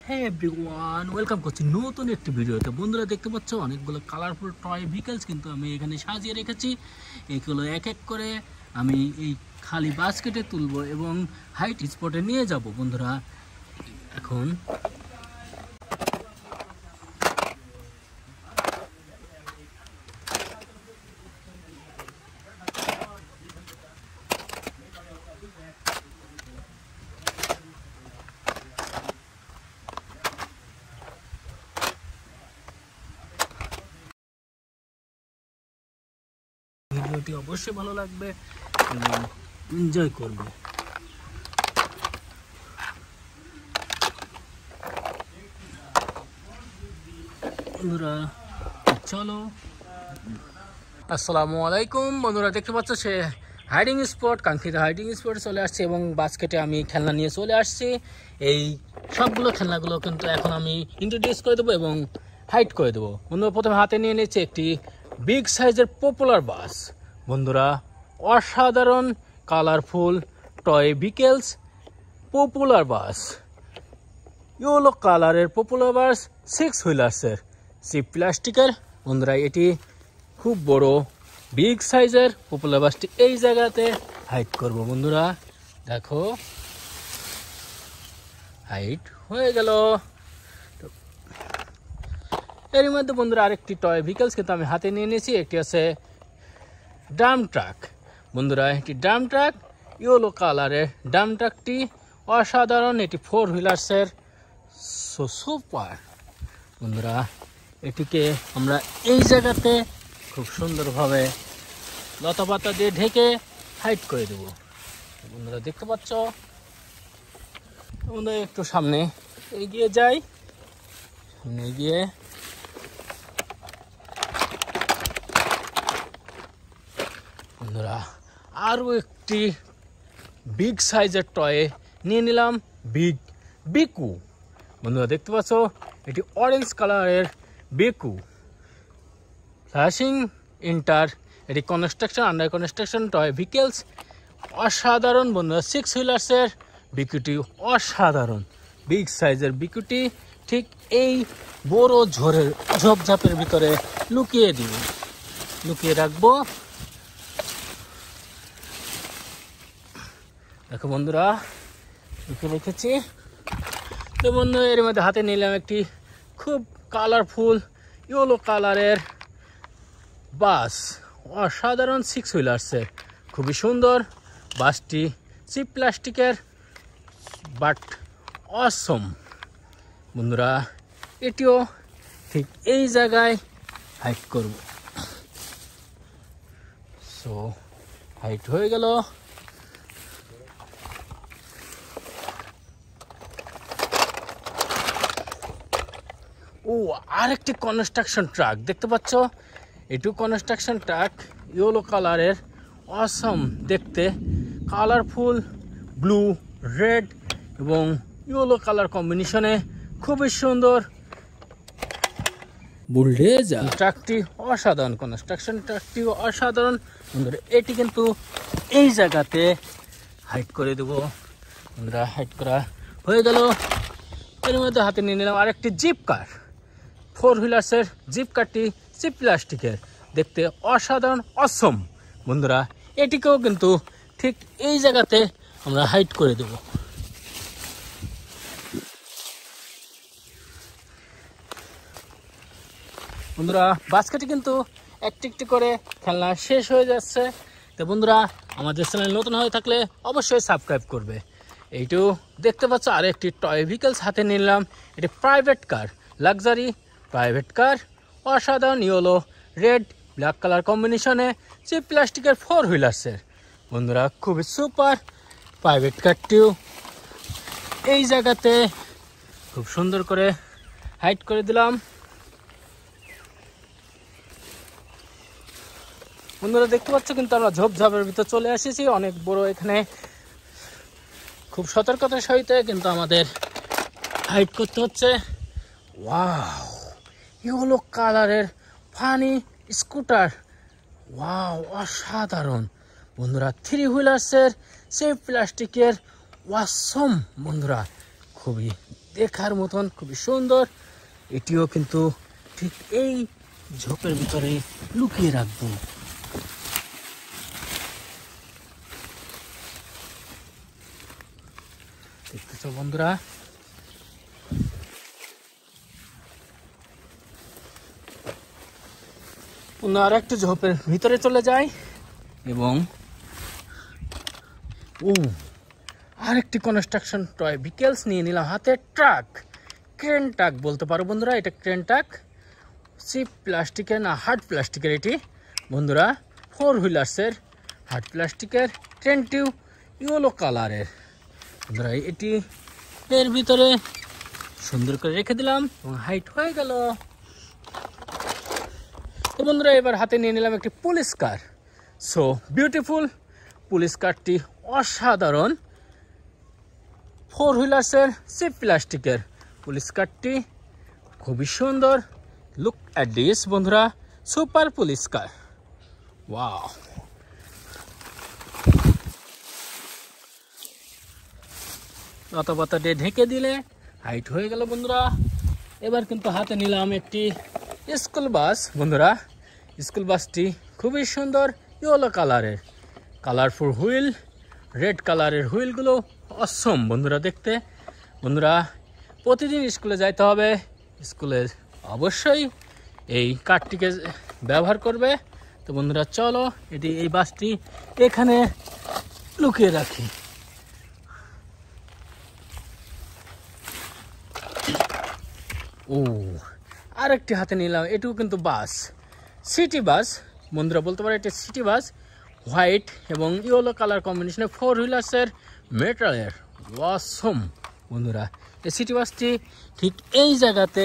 হ্যাঁ everyone, welcome করছি নতুন একটি ভিডিওতে। বন্ধুরা দেখতে পাচ্ছ অনেকগুলো কালারফুল টয় ভেহিকলস কিন্তু আমি এখানে সাজিয়ে রেখেছি। এগুলো এক এক করে আমি এই খালি বাস্কেটে তুলবো এবং হাইট স্পটে নিয়ে যাব। বন্ধুরা এখন ভিডিওটি অবশ্যই ভালো লাগবে এবং এনজয় করবে। বন্ধুরা চলো। আসসালামু আলাইকুম। বন্ধুরা দেখতে পাচ্ছ সে হাইডিং স্পট, কাঙ্ক্ষিত হাইডিং স্পটে চলে আসছে এবং বাস্কেটে আমি খেলনা নিয়ে চলে আসছি। এই সবগুলো খেলনাগুলো কিন্তু এখন আমি ইন্ট্রোডিউস করে দেবো এবং হাইট করে দেবো। বন্ধুরা প্রথমে হাতে নিয়ে নিচ্ছে একটি বিগ সাইজের পপুলার বাস। বন্ধুরা অসাধারণ colourful toy vehicles popular bus, yellow কালারের পপুলার বাস 6 হুইলার্সের সি প্লাস্টিকের। বন্ধুরা এটি খুব বড় বিগ সাইজের পপুলার বাসটি এই জায়গাতে হাইট করব। বন্ধুরা দেখো হাইট হয়ে গেল। এর মধ্যে বন্ধুরা আরেকটি টয় ভেহিকলস কিন্তু আমি হাতে নিয়ে নিয়েছি। একটি আছে ডাম্প ট্রাক। বন্ধুরা এটি ডাম্প ট্রাক, ইয়েলো কালারের ডাম্প ট্রাকটি অসাধারণ। এটি 4 হুইলার্সের সুপার। বন্ধুরা এটিকে আমরা এই জায়গাতে খুব সুন্দরভাবে লতা পাতা দিয়ে ঢেকে হাইট করে দেব। বন্ধুরা দেখতে পাচ্ছ। বন্ধুরা একটু সামনে এগিয়ে যাই, সামনে এগিয়ে বন্ধুরা আরও একটি বিগ সাইজের টয়ে নিয়ে নিলাম, বিকু। বন্ধুরা দেখতে পাচ্ছ এটি অরেঞ্জ কালারের বিকু ফ্ল্যাশিং ইন্টার। এটি construction under construction toy vehicles অসাধারণ। বন্ধুরা 6 হুইলার্সের বিকুটি অসাধারণ। বিগ সাইজের বিকুটি ঠিক এই বড় ঝোপঝাপের ভিতরে লুকিয়ে রাখবো। দেখো বন্ধুরা লুকিয়ে রেখেছি। তো বন্ধু এর মধ্যে হাতে নিলাম একটি খুব কালারফুল ইয়েলো কালারের বাস, অসাধারণ 6 হুইলার্সের, খুবই সুন্দর। বাসটি সি প্লাস্টিকের বাট অসম। বন্ধুরা এটিও ঠিক এই জায়গায় হাইট করব। সো হাইট হয়ে গেল। ও আরেকটি কনস্ট্রাকশন ট্রাক দেখতে পাচ্ছ। এটু কনস্ট্রাকশন ট্রাক ইয়েলো কালারের অসম দেখতে, কালারফুল ব্লু রেড এবং ইয়েলো কালার কম্বিনেশনে খুবই সুন্দর। বুলডোজার ট্রাকটি অসাধারণ, কনস্ট্রাকশন ট্রাকটি অসাধারণ। বন্ধুরা এটি কিন্তু এই জায়গাতে হাইট করে দেব। বন্ধুরা হাইট করা হয়ে গেল। এর মধ্যে হাতে নিয়ে নিলাম আরেকটি জিপ কার, 4 হুইলার্সের জিপ কারটি সি প্লাস্টিকের, দেখতে অসাধারণ অসম। বন্ধুরা এটিকেও কিন্তু ঠিক এই জায়গাতে আমরা হাইট করে দেব। বন্ধুরা বাস্কেটে কিন্তু একটি করে খেলনা শেষ হয়ে যাচ্ছে। তো বন্ধুরা আমাদের চ্যানেল নতুন হয়ে থাকলে অবশ্যই সাবস্ক্রাইব করবে। এইটু দেখতে পাচ্ছ আরেকটি টয় ভেহিকলস হাতে নিলাম। এটি private car, luxury private car, অসাধারণ ইয়েলো রেড ব্ল্যাক কালার কম্বিনেশনে সি প্লাস্টিকের 4 হুইলার্সের। বন্ধুরা খুবই সুপার। প্রাইভেট কারটিও এই জায়গাতে খুব সুন্দর করে হাইট করে দিলাম। বন্ধুরা দেখতে পাচ্ছ কিন্তু আমরা ঝোপঝাপের ভিতর চলে এসেছি, অনেক বড়। এখানে খুব সতর্কতার সহিত কিন্তু আমাদের হাইট করতে হচ্ছে। ওয়াও ইয়েলো কালারের ফানি স্কুটার, ওয়াও অসাধারণ। বন্ধুরা 3 হুইলার্সের সেই প্লাস্টিকের ওয়াসম। বন্ধুরা খুবই দেখার মতন, খুবই সুন্দর। এটিও কিন্তু ঠিক এই ঝোপের ভিতরে লুকিয়ে রাখবো। দেখতেছো বন্ধুরা, আর একটা ঝোপের ভিতরে চলে যায় এবং আরেকটি কনস্ট্রাকশন টয় ভেহিকলস নিয়ে নিলাম হাতে। ট্রাক, ক্রেন ট্রাক বলতে পারো বন্ধুরা। এটা ক্রেন ট্রাক, চিপ প্লাস্টিকের না হার্ড প্লাস্টিকের। এটি বন্ধুরা 4 হুইলার্সের হার্ড প্লাস্টিকের, ট্রেনটিও ইয়েলো কালারের। বন্ধুরা এটি এর ভিতরে সুন্দর করে রেখে দিলাম এবং হাইট হয়ে গেল। তো বন্ধুরা এবার হাতে নিয়ে নিলাম একটি police car. So beautiful, police কারটি অসাধারণ। 4 হুইলার্সের চিপ প্লাস্টিকের পুলিশ কারটি খুবই সুন্দর। লুক অ্যাট দিস বন্ধুরা, সুপার পুলিশ কার, ওয়াও। লতাপাতা দিয়ে ঢেকে দিলে হাইট হয়ে গেল বন্ধুরা। এবার কিন্তু হাতে নিলাম একটি স্কুল বাস বন্ধুরা। স্কুল বাসটি খুবই সুন্দর, ইয়েলো কালারের, কালারফুল হুইল, রেড কালারের হুইলগুলো অসম বন্ধুরা দেখতে। বন্ধুরা প্রতিদিন স্কুলে যাইতে হবে, স্কুলে অবশ্যই এই কারটিকে ব্যবহার করবে। তো বন্ধুরা চলো এই বাসটি এখানে লুকিয়ে রাখি। আরেকটি হাতে নিলাম, এটিও কিন্তু বাস, সিটি বাস বন্ধুরা বলতে পারো। এটা সিটি বাস, হোয়াইট এবং ইয়েলো কালার কম্বিনেশনে 4 হুইলার্সের মেটালের, অসম বন্ধুরা। এই সিটি বাসটি ঠিক এই জায়গাতে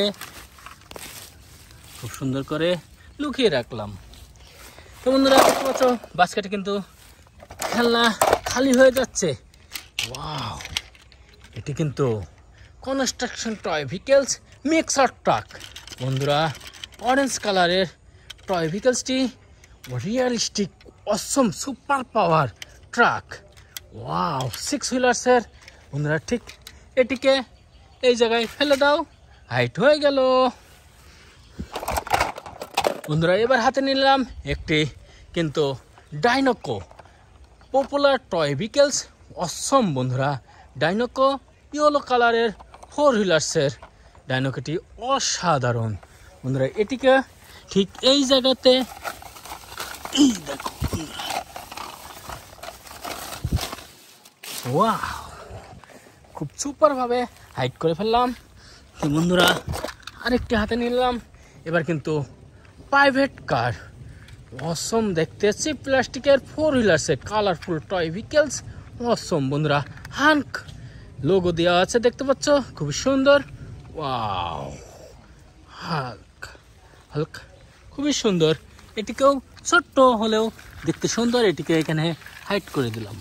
খুব সুন্দর করে লুকিয়ে রাখলাম। তো বন্ধুরা দেখতে পাচ্ছ বাস্কেটে কিন্তু খেলনা খালি হয়ে যাচ্ছে। ওয়াও, এটি কিন্তু construction toy vehicles mixer truck বন্ধুরা। অরেঞ্জ কালারের টয় ভেহিকলসটি realistic awesome super power truck, wow. 6 হুইলার্সের বন্ধুরা। ঠিক এটিকে এই জায়গায় ফেলে দাও, হাইট হয়ে গেল বন্ধুরা। এবার হাতে নিলাম একটি কিন্তু Dinoco, popular toy vehicles, awesome বন্ধুরা। ডাইনোকো ইয়েলো কালারের 4 হুইলার্সের ডাইনোকোটি অসাধারণ বন্ধুরা। এটিকে ঠিক এই জায়গাতে এই দেখো বন্ধুরা, ওয়াও, খুব সুপার ভাবে হাইট করে ফেললাম। তো বন্ধুরা আরেকটি হাতে নিলাম। এবার কিন্তু প্রাইভেট কার, অসম দেখতে, চিপ প্লাস্টিকের 4 হুইলার্সের কালারফুল টয় ভেহিকলস, অসম বন্ধুরা। হাল্ক লোগো দেওয়া আছে দেখতে পাচ্ছ, খুবই সুন্দর, ওয়াও। হাল্ক, হাল্ক খুবই সুন্দর। এটিকেও ছোট্ট হলেও দেখতে সুন্দর, এটিকে এখানে হাইট করে দিলাম।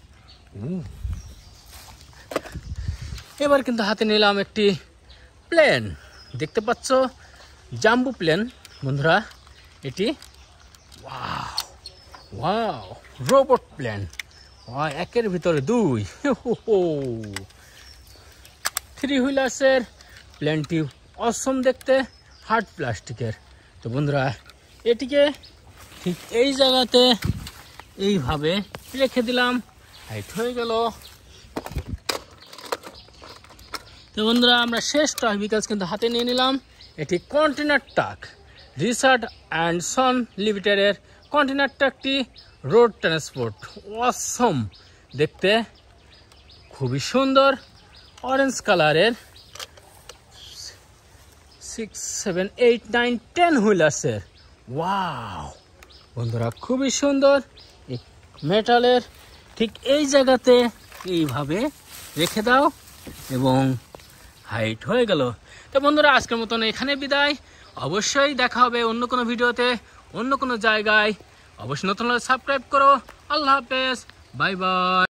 এবার কিন্তু হাতে নিলাম একটি প্লেন, দেখতে পাচ্ছ জাম্বু প্লেন বন্ধুরা। এটি ওয়াও, ওয়াও, রোবট প্লেন, একের ভিতরে 2। 3 হুইলার্সের প্লেনটি অসম দেখতে, হার্ড প্লাস্টিকের। তো বন্ধুরা এটিকে ঠিক এই জায়গাতে এইভাবে রেখে দিলাম, হাইট হয়ে গেল। তো বন্ধুরা আমরা শেষ টয় ভেহিকলস কিন্তু হাতে নিয়ে নিলাম। এটি container truck, Richard and son লিমিটেডের কন্টেনার ট্রাকটি, রোড ট্রান্সপোর্ট, অসম দেখতে, খুবই সুন্দর, অরেঞ্জ কালারের, 6, 7, 8, 9, 10 হুইলার্সের, ওয়াও বন্ধুরা খুবই সুন্দর। মেটালের ঠিক এই জায়গাতে এইভাবে রেখে দাও এবং হাইট হয়ে গেল। তো বন্ধুরা আজকের মতন এখানে বিদায়। অবশ্যই দেখা হবে অন্য কোনো ভিডিওতে, অন্য কোনো জায়গায়। অবশ্যই নতুন হলে সাবস্ক্রাইব করো। আল্লাহ হাফেজ, বাই বাই।